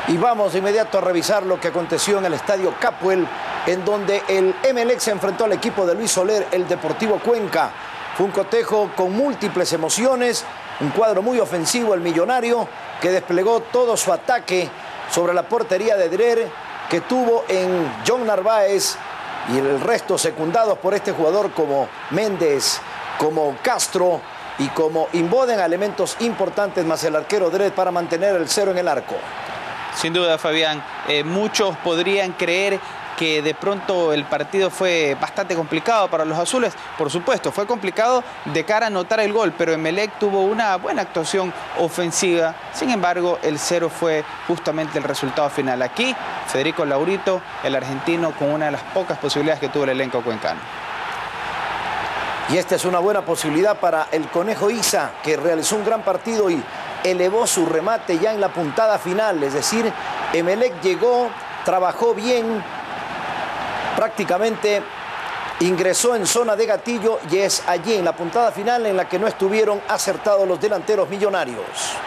Y vamos de inmediato a revisar lo que aconteció en el estadio Capuel, en donde el Emelec se enfrentó al equipo de Luis Soler, el Deportivo Cuenca. Fue un cotejo con múltiples emociones, un cuadro muy ofensivo, el millonario, que desplegó todo su ataque sobre la portería de Drer, que tuvo en John Narváez y el resto secundados por este jugador como Méndez, como Castro y como Inboden, elementos importantes más el arquero Drer para mantener el 0 en el arco. Sin duda, Fabián, muchos podrían creer que de pronto el partido fue bastante complicado para los azules. Por supuesto, fue complicado de cara a anotar el gol, pero Emelec tuvo una buena actuación ofensiva. Sin embargo, el 0 fue justamente el resultado final. Aquí, Federico Laurito, el argentino, con una de las pocas posibilidades que tuvo el elenco cuencano. Y esta es una buena posibilidad para el Conejo Isa, que realizó un gran partido y elevó su remate ya en la puntada final. Es decir, Emelec llegó, trabajó bien, prácticamente ingresó en zona de gatillo y es allí en la puntada final en la que no estuvieron acertados los delanteros millonarios.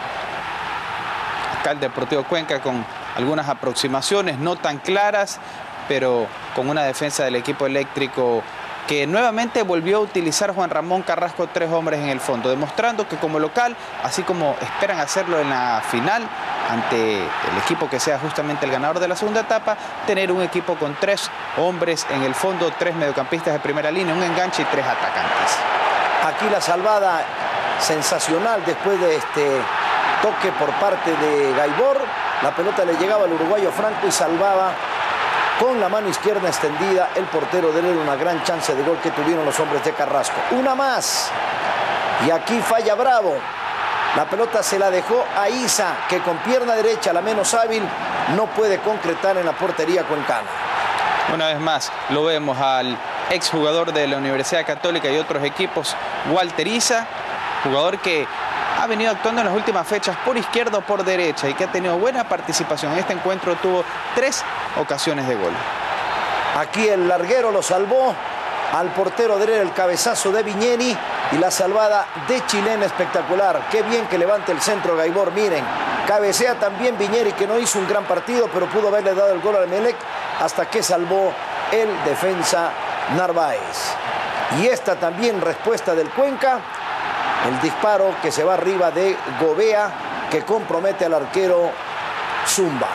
Acá el Deportivo Cuenca con algunas aproximaciones no tan claras, pero con una defensa del equipo eléctrico que nuevamente volvió a utilizar Juan Ramón Carrasco 3 hombres en el fondo, demostrando que como local, así como esperan hacerlo en la final, ante el equipo que sea justamente el ganador de la segunda etapa, tener un equipo con 3 hombres en el fondo, 3 mediocampistas de primera línea, un enganche y 3 atacantes. Aquí la salvada sensacional después de este toque por parte de Gaibor. La pelota le llegaba al uruguayo Franco y salvaba con la mano izquierda extendida el portero de él. Una gran chance de gol que tuvieron los hombres de Carrasco. Una más. Y aquí falla Bravo. La pelota se la dejó a Isa, que con pierna derecha, la menos hábil, no puede concretar en la portería cuencana. Una vez más lo vemos al exjugador de la Universidad Católica y otros equipos, Walter Isa, jugador que ha venido actuando en las últimas fechas por izquierda o por derecha y que ha tenido buena participación. En este encuentro tuvo 3 ocasiones de gol. Aquí el larguero lo salvó al portero de el cabezazo de Viñeni y la salvada de Chilena espectacular. Qué bien que levante el centro Gaibor. Miren, cabecea también Viñeri, que no hizo un gran partido, pero pudo haberle dado el gol al Emelec hasta que salvó el defensa Narváez. Y esta también respuesta del Cuenca. El disparo que se va arriba de Gobea, que compromete al arquero Zumba.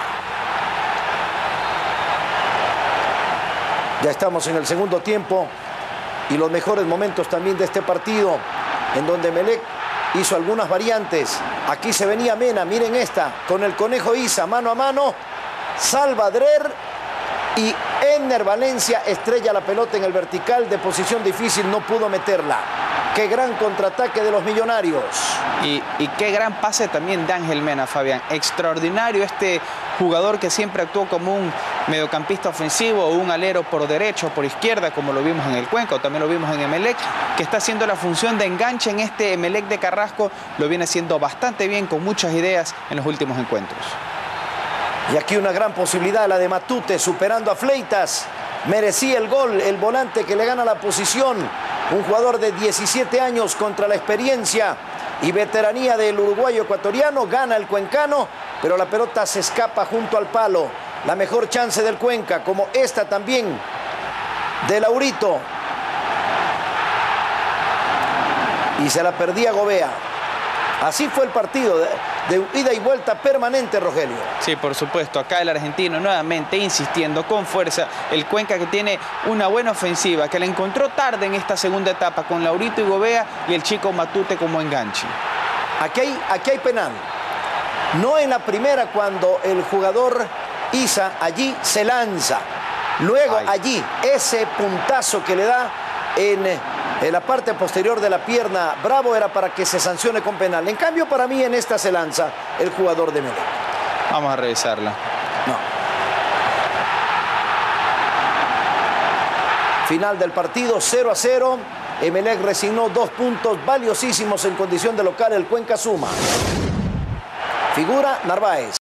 Ya estamos en el segundo tiempo y los mejores momentos también de este partido, en donde Emelec hizo algunas variantes. Aquí se venía Mena, miren esta, con el Conejo Isa, mano a mano, salva Drer y Enner Valencia estrella la pelota en el vertical de posición difícil, no pudo meterla. Qué gran contraataque de los millonarios. Y qué gran pase también de Ángel Mena, Fabián. Extraordinario este jugador que siempre actuó como un mediocampista ofensivo o un alero por derecha o por izquierda, como lo vimos en el Cuenca o también lo vimos en Emelec, que está haciendo la función de enganche en este Emelec de Carrasco. Lo viene haciendo bastante bien, con muchas ideas en los últimos encuentros. Y aquí una gran posibilidad, la de Matute, superando a Fleitas. Merecía el gol, el volante que le gana la posición. Un jugador de 17 años contra la experiencia y veteranía del uruguayo ecuatoriano. Gana el cuencano, pero la pelota se escapa junto al palo. La mejor chance del Cuenca, como esta también de Laurito. Y se la perdía Gobea. Así fue el partido de ida y vuelta permanente, Rogelio. Sí, por supuesto. Acá el argentino nuevamente insistiendo con fuerza. El Cuenca que tiene una buena ofensiva, que la encontró tarde en esta segunda etapa con Laurito y Gobea y el chico Matute como enganche. Aquí hay penal. No en la primera, cuando el jugador Isa allí se lanza. Luego allí ese puntazo que le da en la parte posterior de la pierna Bravo era para que se sancione con penal. En cambio, para mí en esta se lanza el jugador de Emelec. Vamos a revisarla. No. Final del partido, 0-0. Emelec resignó 2 puntos valiosísimos en condición de local. El Cuenca suma. Figura Narváez.